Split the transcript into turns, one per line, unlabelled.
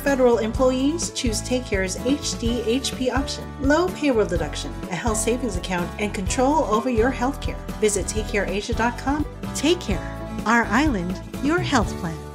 federal employees, choose TakeCare's HDHP option. Low payroll deduction, a health savings account, and control over your healthcare. Visit TakeCareAsia.com. Take Care, our island, your health plan.